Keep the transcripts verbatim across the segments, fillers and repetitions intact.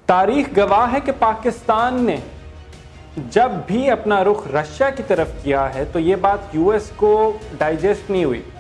تاریخ گواہ ہے کہ پاکستان نے جب بھی اپنا رخ رشیا کی طرف کیا ہے تو یہ بات یو ایس کو ڈائجسٹ نہیں ہوئی.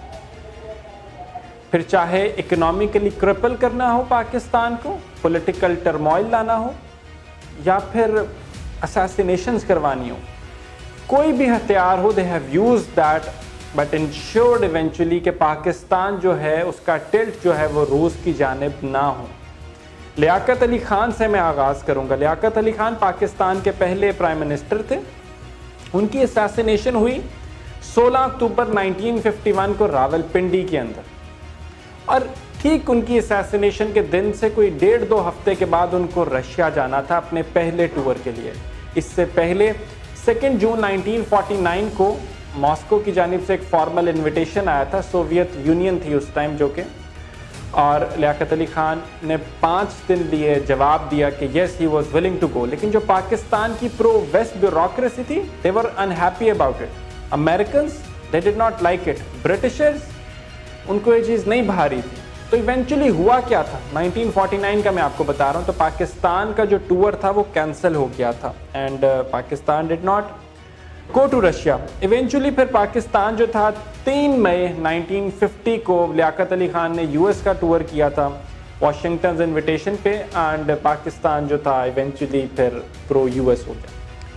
پھر چاہے اکنامکلی کرپل کرنا ہو پاکستان کو, پولیٹیکل ٹرموائل لانا ہو, یا پھر اساسینیشنز کروانی ہو, کوئی بھی ہتھیار ہو, they have use that but ensured eventually کہ پاکستان جو ہے اس کا ٹلٹ جو ہے وہ روس کی جانب نہ ہو. لیاقت علی خان سے میں آغاز کروں گا. لیاقت علی خان پاکستان کے پہلے پرائم منسٹر تھے. ان کی اساسینیشن ہوئی سولہ اکتوبر نائنٹین ففٹی ون کو راول پنڈی کے اندر, اور ٹھیک ان کی اساسینیشن کے دن سے کوئی ڈیڑھ دو ہفتے کے بعد ان کو رشیا جانا تھا اپنے پہلے ٹور کے لیے. اس سے پہلے second June nineteen forty nine کو ماسکو کی جانب سے ایک فارمل انویٹیشن آیا تھا, سوویت یونین تھی اس ٹائم جو کہ, اور لیاقت علی خان نے پانچ دن لیے جواب دیا کہ یس he was willing to go. لیکن جو پاکستان کی پرو ویسٹ بیوروکریسی تھی, they were unhappy about it. Americans they did not like it, Britishers ان کو یہ چیز نہیں بھا رہی تھی. تو ایونچولی ہوا کیا تھا نائنٹین فورٹی نائن کا میں آپ کو بتا رہا ہوں. تو پاکستان کا جو ٹور تھا وہ کینسل ہو گیا تھا and Pakistan did not go to Russia. Eventually پھر پاکستان جو تھا تین مئی نائنٹین ففٹی کو لیاقت علی خان نے یو ایس کا ٹور کیا تھا واشنگٹن انویٹیشن پہ, اینڈ پاکستان جو تھا ایونچولی پھر پرو یو ایس ہو گیا.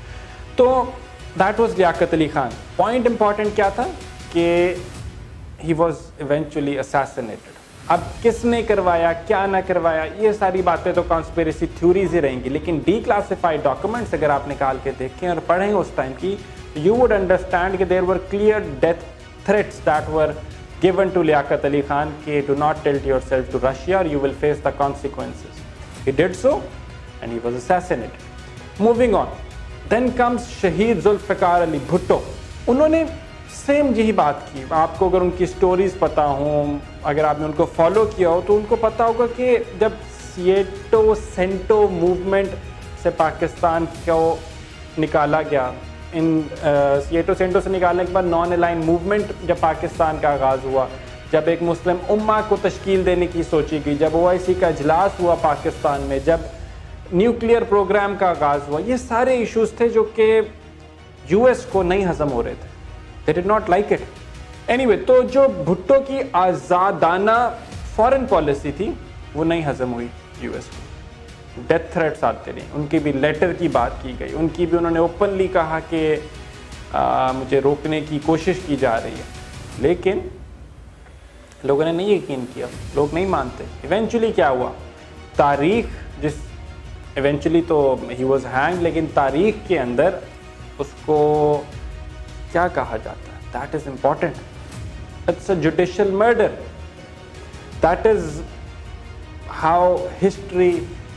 تو that was Liaquat Ali Khan. Point important کیا تھا کہ ہی واز ایونچولی اساسینیٹڈ. اب کس نے کروایا, کیا نہ کروایا, یہ ساری باتیں تو کانسپیریسی تھیوریز ہی رہیں گی. لیکن ڈی کلاسیفائڈ ڈاکومنٹس اگر آپ نکال کے دیکھیں اور پڑھیں اس ٹائم کی, you would understand کہ there were clear death threats that were given to Liaquat Ali Khan کہ do not tilt yourself to Russia or you will face the consequences. He did so and he was assassinated. Moving on, then comes شہید ذوالفقار علی بھٹو. انہوں نے same یہی بات کی. آپ کو اگر ان کی سٹوریز پتہ ہوں, اگر آپ نے ان کو فالو کیا ہو تو ان کو پتہ ہوگا کہ جب سیٹو سینٹو موومنٹ سے پاکستان کو نکالا گیا, ان سیٹو سینٹو سے نکالنے کے بعد نان الائن موومنٹ جب پاکستان کا آغاز ہوا, جب ایک مسلم امہ کو تشکیل دینے کی سوچی گئی, جب او آئی سی کا اجلاس ہوا پاکستان میں, جب نیوکلیئر پروگرام کا آغاز ہوا, یہ سارے ایشوز تھے جو کہ یو ایس کو نہیں ہضم ہو رہے تھے. They did not like it. Anyway, تو جو بھٹو کی آزادانہ فارن پالیسی تھی وہ نہیں ہضم ہوئی یو ایس کو. ڈیتھ تھریٹس آتے رہے, ان کی بھی لیٹر کی بات کی گئی, ان کی بھی انہوں نے اوپنلی کہا کہ آ, مجھے روکنے کی کوشش کی جا رہی ہے, لیکن لوگوں نے نہیں یقین کیا, لوگ نہیں مانتے. ایونچولی کیا ہوا, تاریخ جس ایونچولی تو ہی واز ہینگ, لیکن تاریخ کے اندر اس کو کیا کہا جاتا ہے, that is important. It's a judicial murder. That is how history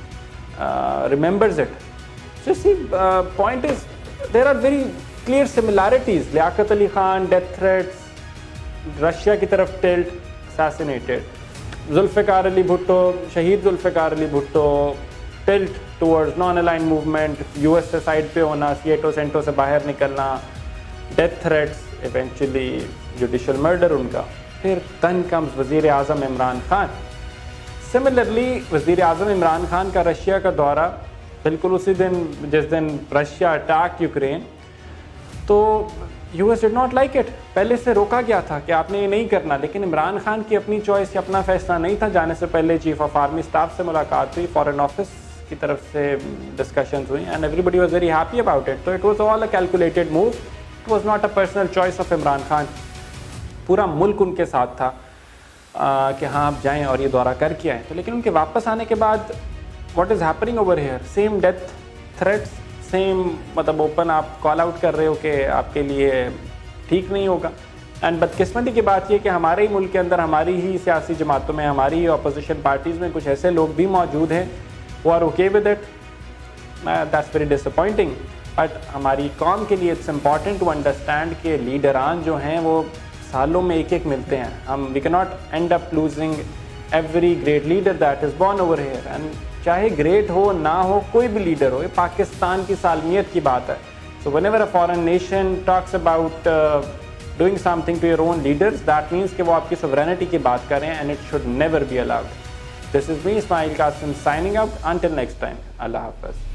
remembers it. So see point is there are very clear similarities. Liaquat Ali Khan, death threats, Russia کی طرف ٹلٹ, اساسینیٹڈ. ذوالفقار علی بھٹو, شہید Zulfiqar Ali Bhutto, tilt towards non aligned movement, U S سے side پہ ہونا, SEATO CENTO سے باہر نکلنا, death threats, eventually judicial murder ان کا. پھر دن کمز وزیر اعظم عمران خان. سملرلی وزیر اعظم عمران خان کا رشیا کا دورہ بالکل اسی دن جس دن رشیا اٹیک یوکرین, تو U S did not like it. پہلے سے روکا گیا تھا کہ آپ نے یہ نہیں کرنا, لیکن عمران خان کی اپنی چوائس یا اپنا فیصلہ نہیں تھا. جانے سے پہلے چیف آف آرمی اسٹاف سے ملاقات ہوئی, فارن آفس کی طرف سے ڈسکشنز ہوئی, and everybody was very happy about it. تو it was all a calculated move. It was not a personal choice of Imran Khan. پورا ملک ان کے ساتھ تھا کہ ہاں آپ جائیں اور یہ دورہ کر کے آئیں. تو لیکن ان کے واپس آنے کے بعد what is happening over here, same death threats, same مطلب اوپن آپ کال آؤٹ کر رہے ہو کہ آپ کے لیے ٹھیک نہیں ہوگا. اینڈ بدقسمتی کی بات یہ کہ ہمارے ہی ملک کے اندر, ہماری ہی سیاسی جماعتوں میں, ہماری ہی اپوزیشن پارٹیز میں کچھ ایسے لوگ بھی موجود ہیں who are okay with it. That's very disappointing. But ہماری قوم کے لیے اٹس امپورٹنٹ ٹو انڈرسٹینڈ کہ لیڈران جو ہیں وہ سالوں میں ایک ایک ملتے ہیں. ہم we can not end up losing every great leader that is born over here. And چاہے گریٹ ہو نہ ہو, کوئی بھی لیڈر ہو, یہ پاکستان کی سالمیت کی بات ہے. So whenever a foreign nation talks about doing something to your own leaders, that means کہ وہ آپ کی سوورینٹی کی بات کریں, and it should never be allowed. This is me, Ismail Qasim, signing out. Until next time, Allah Hafiz.